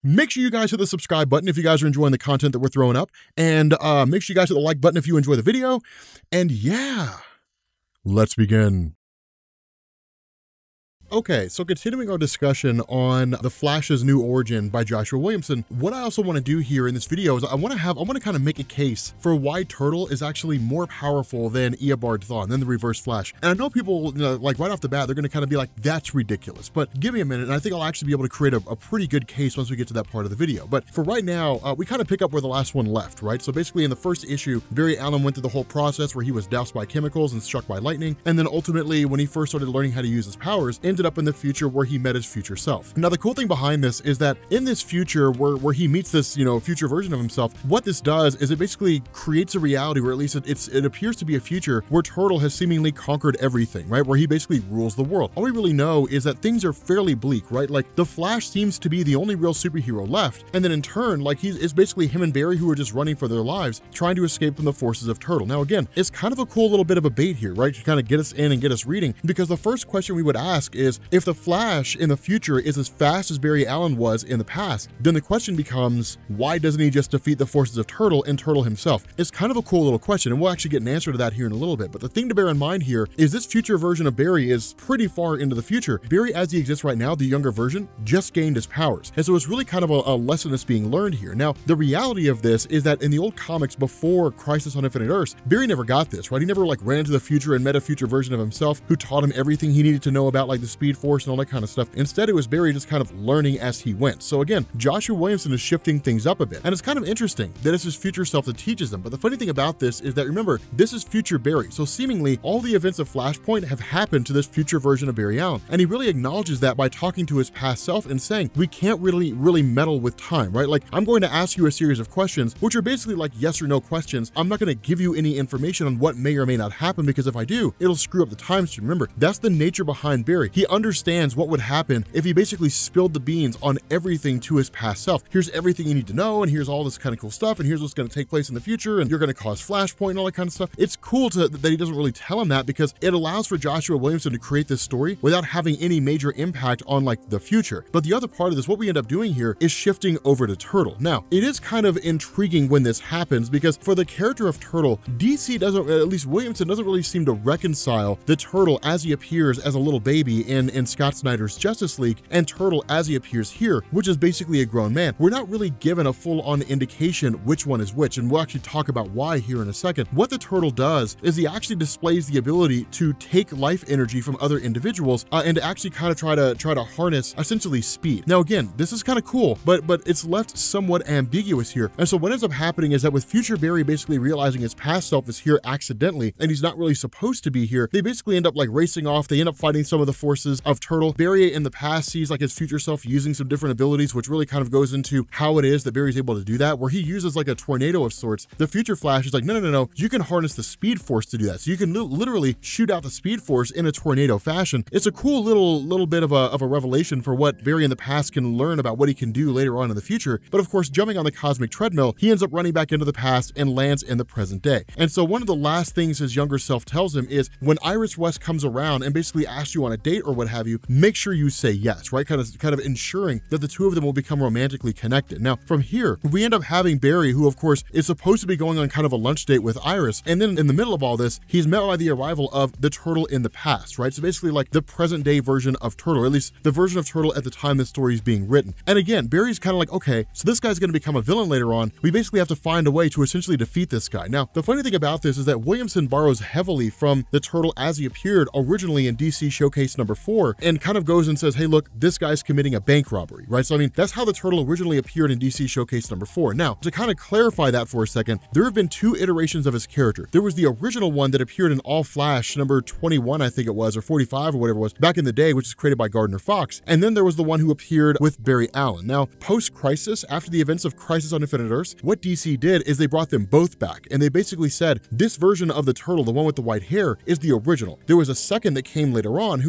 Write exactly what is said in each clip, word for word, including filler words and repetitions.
Make sure you guys hit the subscribe button if you guys are enjoying the content that we're throwing up. And uh, make sure you guys hit the like button if you enjoy the video. And yeah, let's begin. Okay, so continuing our discussion on The Flash's New Origin by Joshua Williamson, what I also want to do here in this video is I want to have, I want to kind of make a case for why Turtle is actually more powerful than Eobard Thawne, than the Reverse Flash. And I know people, you know, like right off the bat, they're going to kind of be like, that's ridiculous. But give me a minute, and I think I'll actually be able to create a, a pretty good case once we get to that part of the video. But for right now, uh, we kind of pick up where the last one left, right? So basically in the first issue, Barry Allen went through the whole process where he was doused by chemicals and struck by lightning. And then ultimately, when he first started learning how to use his powers, ended up in the future where he met his future self. Now, the cool thing behind this is that in this future where, where he meets this, you know, future version of himself, what this does is it basically creates a reality, or at least it, it's, it appears to be a future where Turtle has seemingly conquered everything, right? Where he basically rules the world. All we really know is that things are fairly bleak, right? Like the Flash seems to be the only real superhero left. And then in turn, like he's, it's basically him and Barry who are just running for their lives, trying to escape from the forces of Turtle. Now, again, it's kind of a cool little bit of a bait here, right? To kind of get us in and get us reading, because the first question we would ask is, if the Flash in the future is as fast as Barry Allen was in the past, then the question becomes, why doesn't he just defeat the forces of Turtle and Turtle himself? It's kind of a cool little question, and we'll actually get an answer to that here in a little bit. But the thing to bear in mind here is this future version of Barry is pretty far into the future. Barry, as he exists right now, the younger version, just gained his powers. And so it's really kind of a, a lesson that's being learned here. Now, the reality of this is that in the old comics before Crisis on Infinite Earths, Barry never got this, right? He never like ran into the future and met a future version of himself who taught him everything he needed to know about like the Speed Force and all that kind of stuff. Instead, it was Barry just kind of learning as he went. So again, Joshua Williamson is shifting things up a bit. And it's kind of interesting that it's his future self that teaches them. But the funny thing about this is that, remember, this is future Barry. So seemingly all the events of Flashpoint have happened to this future version of Barry Allen. And he really acknowledges that by talking to his past self and saying, we can't really, really meddle with time, right? Like, I'm going to ask you a series of questions, which are basically like yes or no questions. I'm not going to give you any information on what may or may not happen, because if I do, it'll screw up the time stream. Remember, that's the nature behind Barry. He understands what would happen if he basically spilled the beans on everything to his past self. Here's everything you need to know, and here's all this kind of cool stuff, and here's what's going to take place in the future, and you're going to cause Flashpoint and all that kind of stuff. It's cool to, that he doesn't really tell him that, because it allows for Joshua Williamson to create this story without having any major impact on like the future. But the other part of this, what we end up doing here is shifting over to Turtle. Now, it is kind of intriguing when this happens, because for the character of Turtle, D C doesn't, at least Williamson doesn't really seem to reconcile the Turtle as he appears as a little baby in, in Scott Snyder's Justice League, and Turtle as he appears here, which is basically a grown man. We're not really given a full-on indication which one is which, and we'll actually talk about why here in a second. What the Turtle does is he actually displays the ability to take life energy from other individuals uh, and to actually kind of try to try to harness essentially speed. Now again, this is kind of cool, but but it's left somewhat ambiguous here. And so what ends up happening is that with future Barry basically realizing his past self is here accidentally, and he's not really supposed to be here, they basically end up like racing off. They end up fighting some of the forces of Turtle. Barry in the past sees like his future self using some different abilities, which really kind of goes into how it is that Barry's able to do that, where he uses like a tornado of sorts. The future Flash is like, no, no, no, no, you can harness the Speed Force to do that. So you can li literally shoot out the Speed Force in a tornado fashion. It's a cool little little bit of a, of a revelation for what Barry in the past can learn about what he can do later on in the future. But of course, jumping on the cosmic treadmill, he ends up running back into the past and lands in the present day. And so one of the last things his younger self tells him is, when Iris West comes around and basically asks you on a date or what have you, make sure you say yes, right? Kind of, kind of ensuring that the two of them will become romantically connected. Now, from here, we end up having Barry, who of course is supposed to be going on kind of a lunch date with Iris. And then in the middle of all this, he's met by the arrival of the Turtle in the past, right? So basically like the present day version of Turtle, or at least the version of Turtle at the time this story is being written. And again, Barry's kind of like, okay, so this guy's going to become a villain later on. We basically have to find a way to essentially defeat this guy. Now, the funny thing about this is that Williamson borrows heavily from the Turtle as he appeared originally in D C Showcase number four, and kind of goes and says, hey, look, this guy's committing a bank robbery, right? So I mean, that's how the Turtle originally appeared in D C Showcase number four. Now, to kind of clarify that for a second, there have been two iterations of his character. There was the original one that appeared in All Flash number twenty-one, I think it was, or forty-five or whatever it was, back in the day, which is created by Gardner Fox. And then there was the one who appeared with Barry Allen. Now, post-Crisis, after the events of Crisis on Infinite Earths, what D C did is they brought them both back, and they basically said, this version of the Turtle, the one with the white hair, is the original. There was a second that came later on who was trying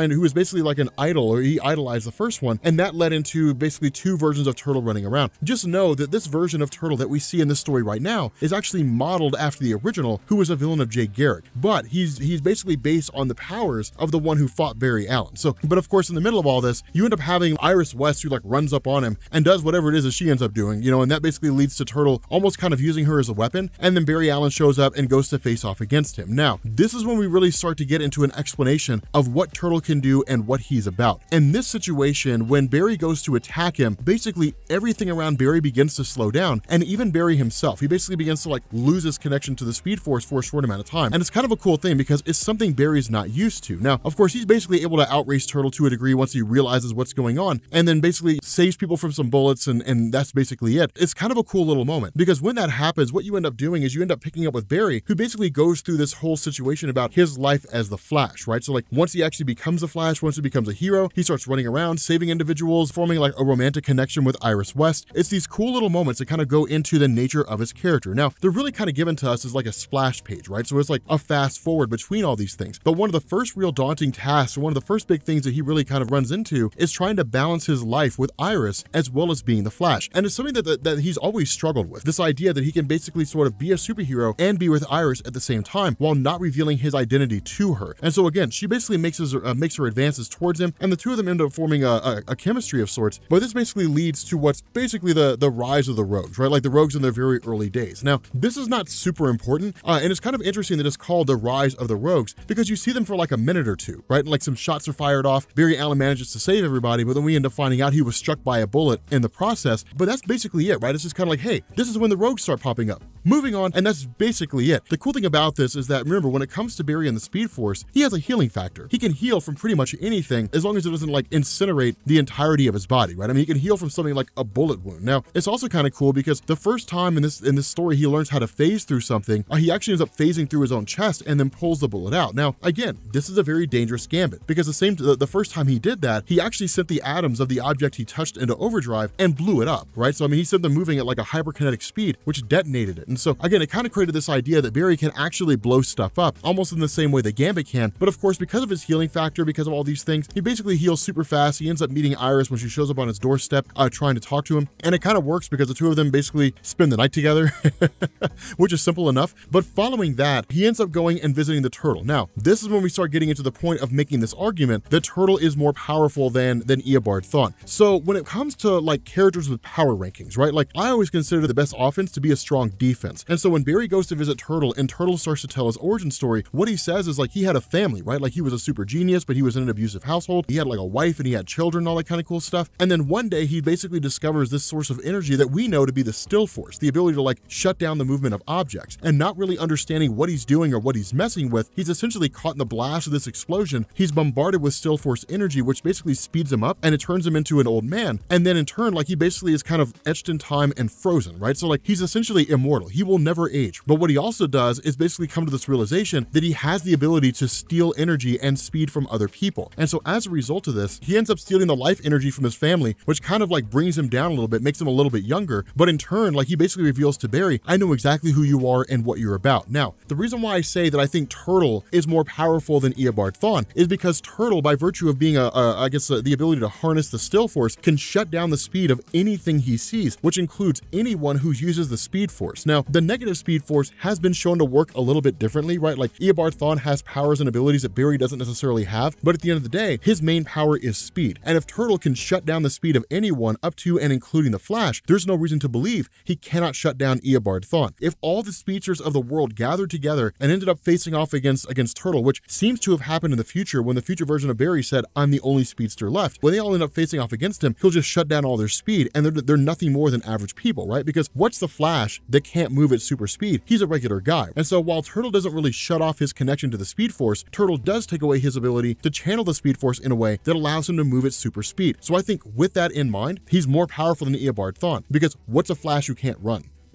kind who was basically like an idol, or he idolized the first one, and that led into basically two versions of Turtle running around. Just know that this version of Turtle that we see in this story right now is actually modeled after the original, who was a villain of Jay Garrick, but he's he's basically based on the powers of the one who fought Barry Allen. So, but of course, in the middle of all this, you end up having Iris West, who like runs up on him and does whatever it is that she ends up doing, you know, and that basically leads to Turtle almost kind of using her as a weapon, and then Barry Allen shows up and goes to face off against him. Now, this is when we really start to get into an explanation of what Turtle can do and what he's about. In this situation, when Barry goes to attack him, basically everything around Barry begins to slow down, and even Barry himself, he basically begins to like lose his connection to the Speed Force for a short amount of time. And it's kind of a cool thing because it's something Barry's not used to. Now, of course, he's basically able to outrace Turtle to a degree once he realizes what's going on, and then basically saves people from some bullets, and, and that's basically it. It's kind of a cool little moment, because when that happens, what you end up doing is you end up picking up with Barry, who basically goes through this whole situation about his life as the Flash, right? So like once he actually becomes the Flash, once he becomes a hero, he starts running around, saving individuals, forming like a romantic connection with Iris West. It's these cool little moments that kind of go into the nature of his character. Now, they're really kind of given to us as like a splash page, right? So it's like a fast forward between all these things. But one of the first real daunting tasks, or one of the first big things that he really kind of runs into, is trying to balance his life with Iris as well as being the Flash. And it's something that, that, that he's always struggled with. This idea that he can basically sort of be a superhero and be with Iris at the same time while not revealing his identity to her. And so again, she basically makes, his, uh, makes her advances towards him, and the two of them end up forming a, a, a chemistry of sorts. But this basically leads to what's basically the, the rise of the Rogues, right? Like the Rogues in their very early days. Now, this is not super important, uh, and it's kind of interesting that it's called the Rise of the Rogues, because you see them for like a minute or two, right? Like some shots are fired off, Barry Allen manages to save everybody, but then we end up finding out he was struck by a bullet in the process. But that's basically it, right? It's just kind of like, hey, this is when the Rogues start popping up. Moving on, and that's basically it. The cool thing about this is that, remember, when it comes to Barry and the Speed Force, he has a healing factor. He can heal from pretty much anything as long as it doesn't like incinerate the entirety of his body, right? I mean, he can heal from something like a bullet wound. Now, it's also kind of cool because the first time in this in this story he learns how to phase through something, uh, he actually ends up phasing through his own chest and then pulls the bullet out. Now, again, this is a very dangerous gambit, because the same the, the first time he did that, he actually sent the atoms of the object he touched into overdrive and blew it up, right? So, I mean, he sent them moving at like a hyperkinetic speed, which detonated it. And so, again, it kind of created this idea that Barry can actually blow stuff up, almost in the same way that Gambit can. But of course, because of his healing factor, because of all these things, he basically heals super fast. He ends up meeting Iris when she shows up on his doorstep, uh, trying to talk to him. And it kind of works because the two of them basically spend the night together, which is simple enough. But following that, he ends up going and visiting the Turtle. Now, this is when we start getting into the point of making this argument that Turtle is more powerful than, than Eobard Thawne. So when it comes to like characters with power rankings, right? Like I always consider the best offense to be a strong defense. And so when Barry goes to visit Turtle and Turtle starts to tell his origin story, what he says is like he had a family, right? Like he was a super genius, but he was in an abusive household. He had like a wife and he had children, all that kind of cool stuff. And then one day he basically discovers this source of energy that we know to be the still force, the ability to like shut down the movement of objects. And not really understanding what he's doing or what he's messing with, he's essentially caught in the blast of this explosion. He's bombarded with still force energy, which basically speeds him up and it turns him into an old man. And then in turn, like he basically is kind of etched in time and frozen, right? So like he's essentially immortal. He will never age. But what he also does is basically come to this realization that he has the ability to steal energy and speed from other people. And so as a result of this, he ends up stealing the life energy from his family, which kind of like brings him down a little bit, makes him a little bit younger. But in turn, like he basically reveals to Barry, I know exactly who you are and what you're about. Now, the reason why I say that I think Turtle is more powerful than Eobard Thawne is because Turtle, by virtue of being a, a I guess, a, the ability to harness the still force, can shut down the speed of anything he sees, which includes anyone who uses the speed force. Now, the negative speed force has been shown to work a little bit differently, right? Like Eobard Thawne has powers and abilities that Barry doesn't necessarily have, but at the end of the day, his main power is speed. And if Turtle can shut down the speed of anyone up to and including the Flash, there's no reason to believe he cannot shut down Eobard Thawne. If all the speedsters of the world gathered together and ended up facing off against, against Turtle, which seems to have happened in the future when the future version of Barry said, I'm the only speedster left, when they all end up facing off against him, he'll just shut down all their speed and they're, they're nothing more than average people, right? Because what's the Flash that can't move at super speed? He's a regular guy. And so while Turtle doesn't really shut off his connection to the speed force, Turtle does take away his ability to channel the speed force in a way that allows him to move at super speed. So I think with that in mind, he's more powerful than Eobard Thawne, because what's a Flash who can't run?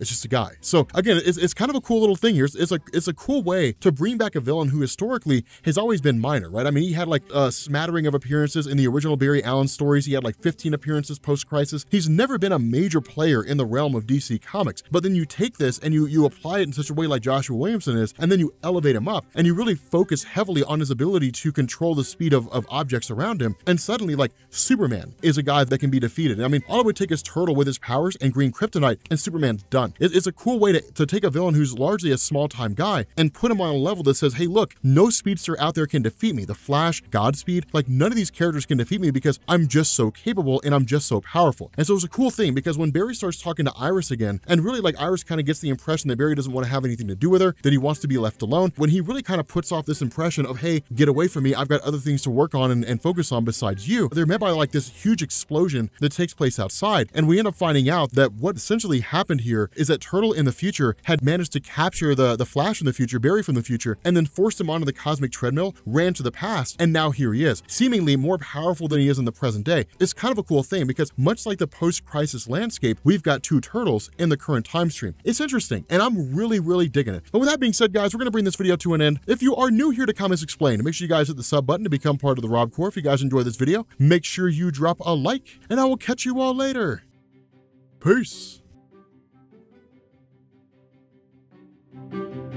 It's just a guy. So again, it's, it's kind of a cool little thing here. It's, it's a it's a cool way to bring back a villain who historically has always been minor, right? I mean, he had like a smattering of appearances in the original Barry Allen stories. He had like fifteen appearances post-Crisis. He's never been a major player in the realm of D C Comics. But then you take this and you you apply it in such a way like Joshua Williamson is, and then you elevate him up, and you really focus heavily on his ability to control the speed of, of objects around him. And suddenly, like, Superman is a guy that can be defeated. I mean, all it would take is Turtle with his powers and green kryptonite, and Superman's done. It, it's a cool way to, to take a villain who's largely a small-time guy and put him on a level that says, hey, look, no speedster out there can defeat me. The Flash, Godspeed, like, none of these characters can defeat me because I'm just so capable and I'm just so powerful. And so it's a cool thing because when Barry starts talking to Iris again, and really, like, Iris kind of gets the impression that Barry doesn't want to have anything to do with her, that he wants to be left alone, when he really kind of puts off this impression of, hey, get away from me, I've got other things to work on and, and focus on besides you, they're met by like this huge explosion that takes place outside. And we end up finding out that what essentially happened here is that Turtle in the future had managed to capture the, the Flash from the future, Barry from the future, and then forced him onto the cosmic treadmill, ran to the past, and now here he is, seemingly more powerful than he is in the present day. It's kind of a cool thing because much like the post-Crisis landscape, we've got two Turtles in the current time stream. It's interesting, and I'm really, really digging it. But with that being said, guys, we're going to bring this video to an end. If you are new here to Comics Explained, make sure you guys hit the sub button to become part of the Rob Corps. If you guys enjoyed this video, make sure you drop a like, and I will catch you all later. Peace.